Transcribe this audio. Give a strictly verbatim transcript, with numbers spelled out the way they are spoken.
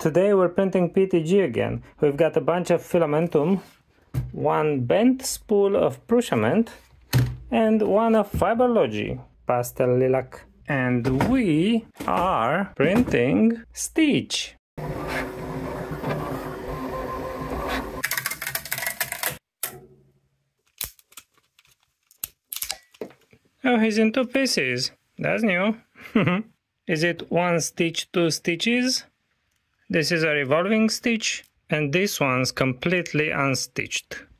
Today we're printing P E T G again. We've got a bunch of Fillamentum, one bent spool of Prusament, and one of Fiberlogy, pastel lilac. And we are printing Stitch. Oh, he's in two pieces. That's new. Is it one stitch, two stitches? This is a revolving stitch, and this one's completely unstitched.